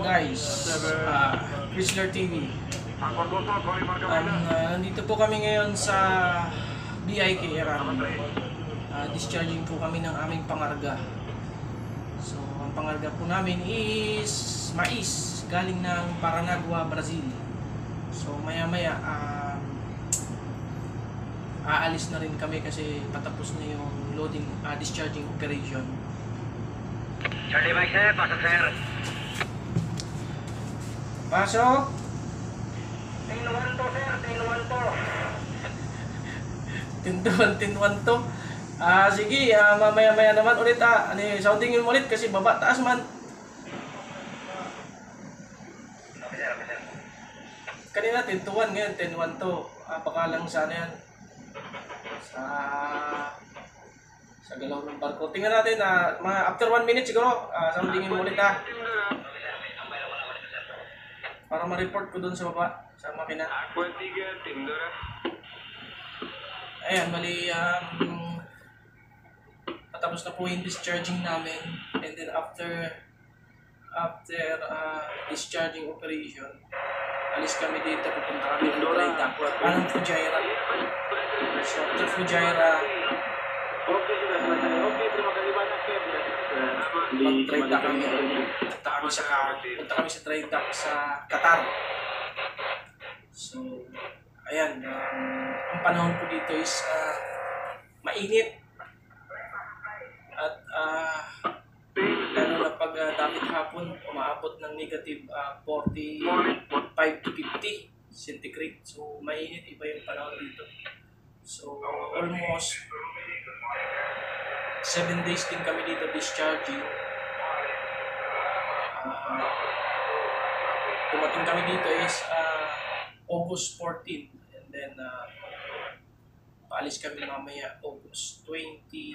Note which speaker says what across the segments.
Speaker 1: guys, Chrysler TV. Nandito po kami ngayon sa BIK Iran. Discharging po kami ng aming pangarga. So, ang pangarga po namin is mais galing ng Paranagua, Brazil. So, maya-maya aalis na rin kami kasi patapos na yung loading, discharging operation.
Speaker 2: Charlie Mike sir, pasok sir.
Speaker 1: Pasok!
Speaker 2: Tinuan to sir, tinuan to.
Speaker 1: Tintuan to. Sige, mamaya-maya naman ulit soundingin mo ulit kasi baba taas man.
Speaker 2: Okay sir, okay sir.
Speaker 1: Kanina tintuan, ngayon tinuan to. Baka lang sana yan sa galaw ng barko. Tingnan natin mga after 1 minute siguro, soundingin mo ulit para ma-report ko dun sa baba sa makina. Ayan, bali patapos na po yung discharging namin, and then after discharging operation, alis kami dito, pupunta kami ng Traida, anong Fujairah. So after Fujairah, mag-Traida kami. Punta kami sa Traida sa Qatar. So ayan, ang panahon po dito is mainit at lalo na pag dapat hapon umaabot ng negative 45 to 50 centigrade. So mainit, iba yung panahon dito. So almost 7 days din kami dito discharging. Dumating kami dito is August 14, and then paalis kami mamaya August 21.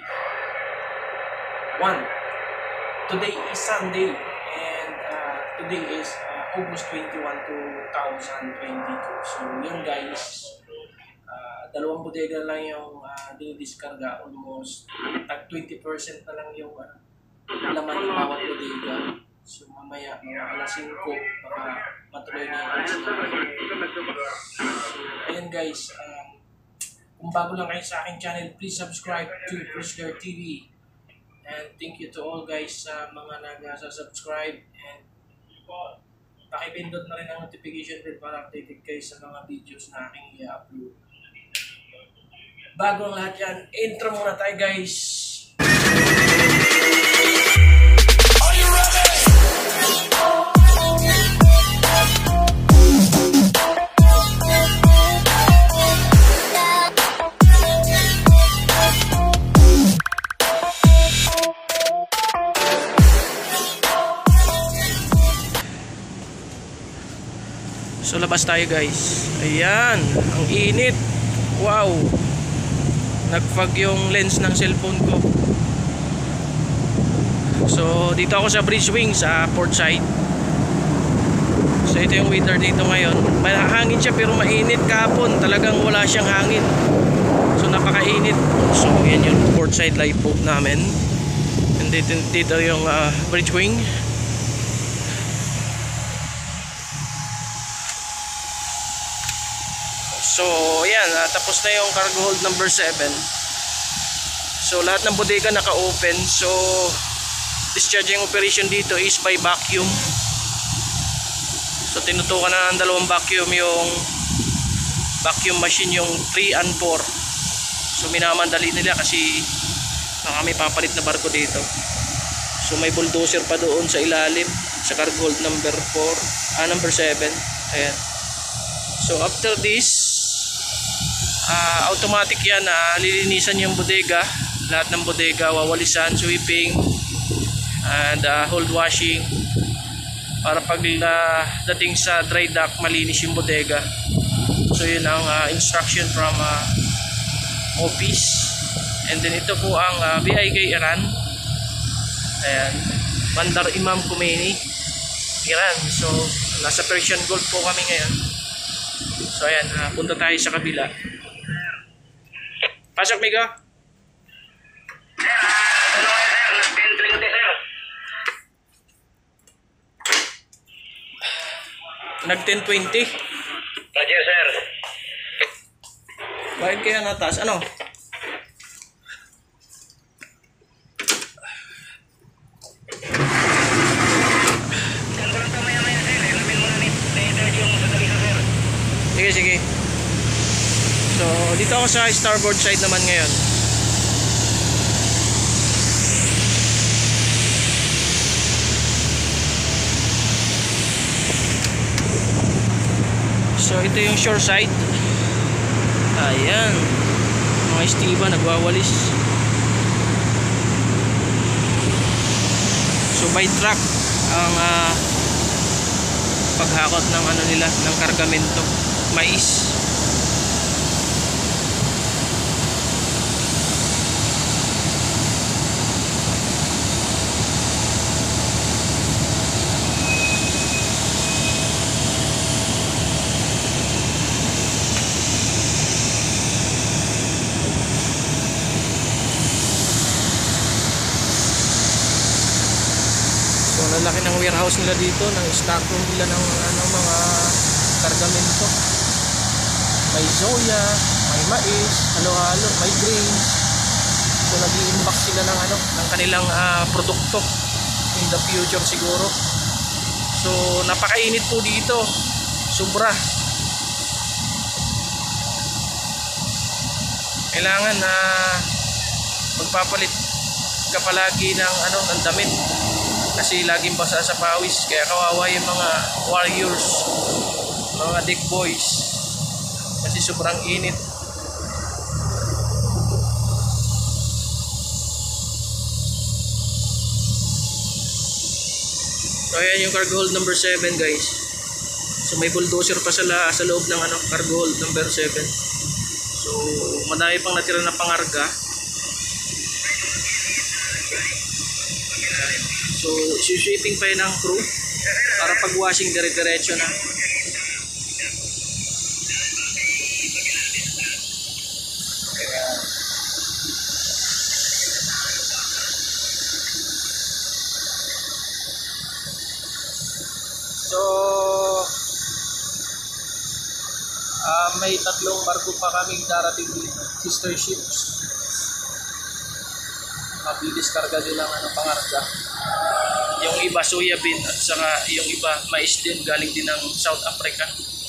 Speaker 1: Today is Sunday, and today is August 21, 2022. So yun guys, dalawang bodega lang yung dinidiskarga, almost tag 20% na lang yung laman ng bawat bodega. So mamaya mga alas 5 baka matuloy na yung alas 9. So ayan guys, kung bago lang kayo sa aking channel, please subscribe to Chrysler TV. And thank you to all guys sa mga nag-subscribe, and pakipindot na rin ang notification bell para updated kayo sa mga videos na aking i-upload. Bago ang lahat yan, intro muna tayo guys. Are you ready? So labas tayo guys. Ayan, ang init. Wow. Nagfog yung lens ng cellphone ko. So dito ako sa bridge wing sa port side. So ito yung weather dito ngayon. May hangin siya pero mainit kahapon. Talagang wala siyang hangin. So napakainit. So yan yung port side live boat namin. And dito yung bridge wing. So ayan, tapos na yung cargo hold number 7. So lahat ng bodega naka-open. So discharging operation dito is by vacuum. So tinutukan na ng dalawang vacuum yung vacuum machine, yung 3 and 4. So minamandali nila kasi baka may papalit na barko dito. So may bulldozer pa doon sa ilalim sa cargo hold number 4, number 7. Ayan. So after this, automatic yan, lilinisan yung bodega. Lahat ng bodega wawalisan, sweeping, and hold washing para pag dating sa dry dock malinis yung bodega. So yun ang instruction from office. And then ito po ang BIK Iran. Ayan, Bandar Imam Khomeini, Iran. So nasa Persian Gulf po kami ngayon. So ayan, punta tayo sa kabila. Pasok, Migo. Nag 1020.
Speaker 2: Roger, sir.
Speaker 1: Bakit kaya nataas? Ano? Sige, sige. So, dito ako sa starboard side naman ngayon. So, ito yung shore side. Ayan. Mga istiba nagwawalis. So, by truck ang paghakot ng ano nila, ng kargamento. Mais. So, lalaki ng warehouse nila dito, ng stock room nila ng ano, mga kargamento. May soya, may mais, halo-halo, may grains. So, nag-i-impact sila ng ano, ng kanilang produkto in the future siguro. So, napakainit po dito. Sobra. Kailangan na magpapalit ka palagi ng ano, ng damit. Kasi laging basa sa pawis, kaya kawawa yung mga warriors, mga deck boys, kasi sobrang init. So ayan yung cargo hold number 7, guys. So may bulldozer pa sa loob ng ano, cargo hold number 7. So madami pang natira na pangarga. So, sweeping pa yun ang crew para pag washing dire-diretso na. So, may tatlong barko pa kaming darating dito, sister ships. Mabilis karga din ang ano, pangarga. Yung iba soya bean at saka yung iba mais din, galing din ng South Africa.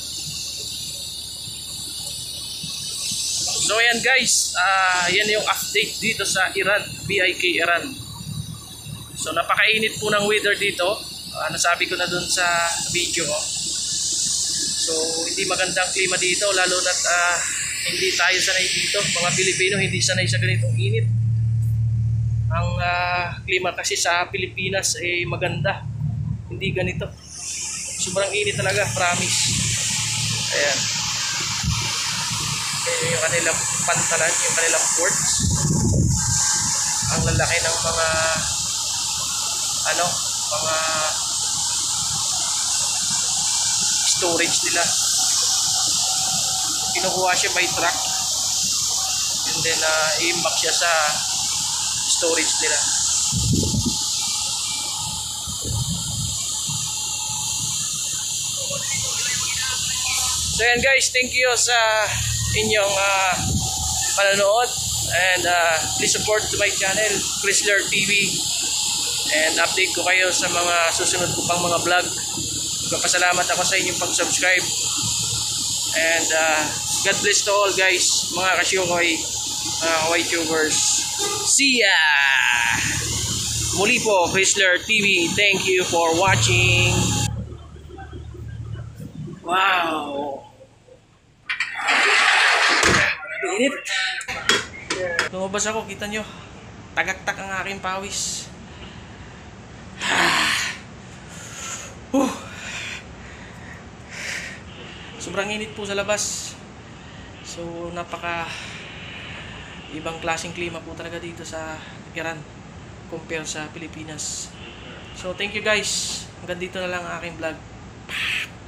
Speaker 1: So ayan guys, yan yung update dito sa Iran, BIK Iran. So napakainit po ng weather dito. Nasabi ko na dun sa video ko. So hindi magandang klima dito, lalo na't hindi tayo sanay dito. Mga Pilipino hindi sanay sa ganitong init. Ang klima kasi sa Pilipinas ay maganda, hindi ganito. Sobrang init talaga, promise. Ayan. Ayan yung kanilang pantalan, yung kanilang ports. Ang lalaki ng mga ano, mga storage nila. Kinukuha siya by truck and then i-impact siya sa storage nila. So yan guys, thank you sa inyong panonood, and please support to my channel, Chrysler TV, and update ko kayo sa mga susunod ko pang mga vlog. Magpapasalamat ako sa inyong pag-subscribe, and God bless to all guys, mga kasyukoy, mga ka-YouTubers. See ya! Muli po, Chrysler TV. Thank you for watching. Wow! Init. Lumabas ako, kita nyo. Tagaktak ang aking pawis. Sobrang init po sa labas. So, napaka ibang klaseng klima po talaga dito sa Iran compare sa Pilipinas. So thank you guys. Hanggang dito na lang ang aking vlog.